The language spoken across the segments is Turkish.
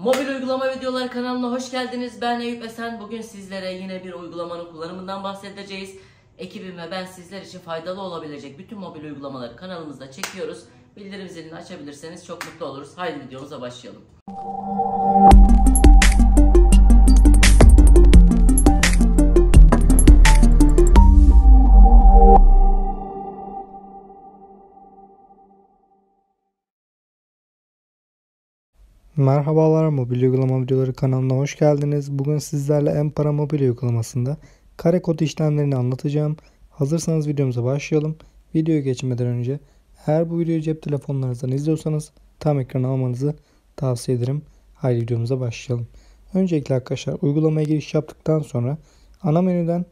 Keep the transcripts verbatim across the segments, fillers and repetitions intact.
Mobil uygulama videoları kanalına hoş geldiniz. Ben Eyüp Esen. Bugün sizlere yine bir uygulamanın kullanımından bahsedeceğiz. Ekibim ve ben sizler için faydalı olabilecek bütün mobil uygulamaları kanalımızda çekiyoruz. Bildirim zilini açabilirseniz çok mutlu oluruz. Haydi videomuza başlayalım. Merhabalar, mobil uygulama videoları kanalına hoş geldiniz. Bugün sizlerle M-Para mobil uygulamasında kare kod işlemlerini anlatacağım. Hazırsanız videomuza başlayalım. Videoya geçmeden önce eğer bu videoyu cep telefonlarınızdan izliyorsanız tam ekranı almanızı tavsiye ederim. Haydi videomuza başlayalım. Öncelikle arkadaşlar uygulamaya giriş yaptıktan sonra ana menüden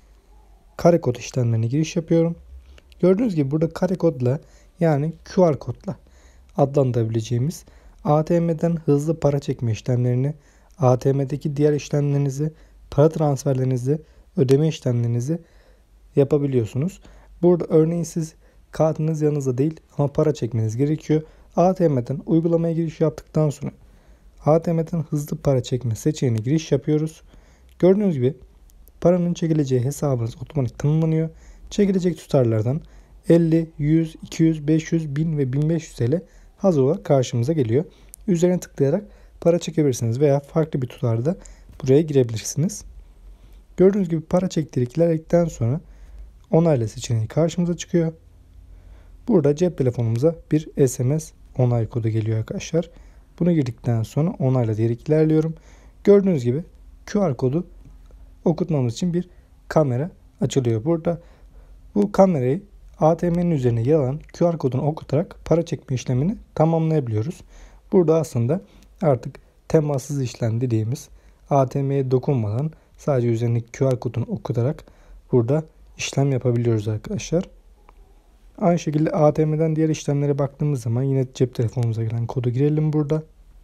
kare kod işlemlerine giriş yapıyorum. Gördüğünüz gibi burada kare kodla yani Q R kodla adlandırabileceğimiz A T M'den hızlı para çekme işlemlerini, A T M'deki diğer işlemlerinizi, para transferlerinizi, ödeme işlemlerinizi yapabiliyorsunuz. Burada örneğin siz kartınız yanınızda değil ama para çekmeniz gerekiyor. A T M'den uygulamaya giriş yaptıktan sonra A T M'den hızlı para çekme seçeneğine giriş yapıyoruz. Gördüğünüz gibi paranın çekileceği hesabınız otomatik tanımlanıyor. Çekilecek tutarlardan elli, yüz, iki yüz, beş yüz, bin ve bin beş yüz T L hazır olarak karşımıza geliyor. Üzerine tıklayarak para çekebilirsiniz veya farklı bir tutarda buraya girebilirsiniz. Gördüğünüz gibi para çektirdikten sonra onayla seçeneği karşımıza çıkıyor. Burada cep telefonumuza bir S M S onay kodu geliyor arkadaşlar. Bunu girdikten sonra onayla diyerek ilerliyorum. Gördüğünüz gibi Q R kodu okutmamız için bir kamera açılıyor. Burada bu kamerayı A T M'nin üzerine yer alan Q R kodunu okutarak para çekme işlemini tamamlayabiliyoruz. Burada aslında artık temassız işlem dediğimiz A T M'ye dokunmadan sadece üzerindeki Q R kodunu okutarak burada işlem yapabiliyoruz arkadaşlar. Aynı şekilde A T M'den diğer işlemlere baktığımız zaman yine cep telefonumuza gelen kodu girelim burada.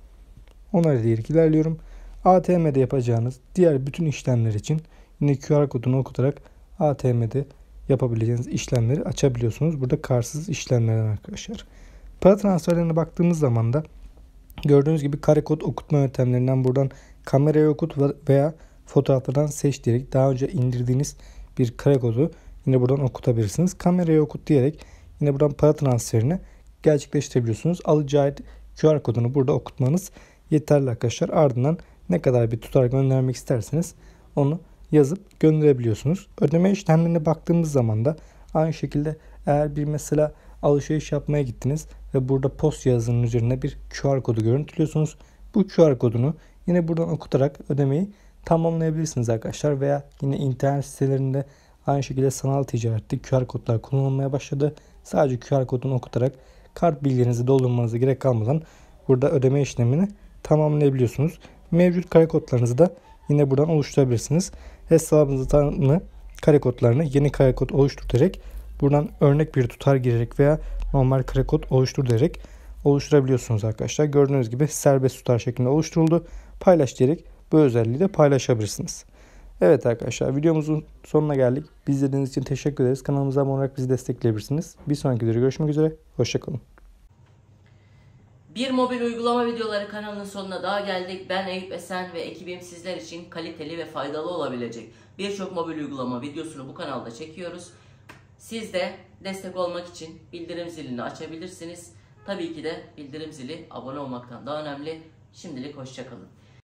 Onayla diyerek ilerliyorum. A T M'de yapacağınız diğer bütün işlemler için yine Q R kodunu okutarak A T M'de yapabileceğiniz işlemleri açabiliyorsunuz. Burada kartsız işlemlerden arkadaşlar. Para transferlerine baktığımız zaman da gördüğünüz gibi kare kod okutma yöntemlerinden buradan kameraya okut veya fotoğraflardan seç diyerek daha önce indirdiğiniz bir kare kodu yine buradan okutabilirsiniz. Kameraya okut diyerek yine buradan para transferini gerçekleştirebiliyorsunuz. Alacağı Q R kodunu burada okutmanız yeterli arkadaşlar. Ardından ne kadar bir tutar göndermek isterseniz onu yazıp gönderebiliyorsunuz. Ödeme işlemlerine baktığımız zaman da aynı şekilde eğer bir mesela alışveriş yapmaya gittiniz ve burada post cihazının üzerine bir Q R kodu görüntülüyorsunuz. Bu Q R kodunu yine buradan okutarak ödemeyi tamamlayabilirsiniz arkadaşlar. Veya yine internet sitelerinde aynı şekilde sanal ticarette Q R kodlar kullanılmaya başladı. Sadece Q R kodunu okutarak kart bilgilerinizi doldurmanıza gerek kalmadan burada ödeme işlemini tamamlayabiliyorsunuz. Mevcut kare kodlarınızı da yine buradan oluşturabilirsiniz. Hesabınızın kare kodlarını yeni kare kod oluştur diyerek buradan örnek bir tutar girerek veya normal kare kod oluştur diyerek oluşturabiliyorsunuz arkadaşlar. Gördüğünüz gibi serbest tutar şeklinde oluşturuldu. Paylaş diyerek bu özelliği de paylaşabilirsiniz. Evet arkadaşlar, videomuzun sonuna geldik. Bizi izlediğiniz için teşekkür ederiz. Kanalımıza abone olarak bizi destekleyebilirsiniz. Bir sonraki videoda görüşmek üzere. Hoşçakalın. Bir mobil uygulama videoları kanalının sonuna daha geldik. Ben Eyüp Esen ve ekibim sizler için kaliteli ve faydalı olabilecek birçok mobil uygulama videosunu bu kanalda çekiyoruz. Siz de destek olmak için bildirim zilini açabilirsiniz. Tabii ki de bildirim zili abone olmaktan daha önemli. Şimdilik hoşçakalın.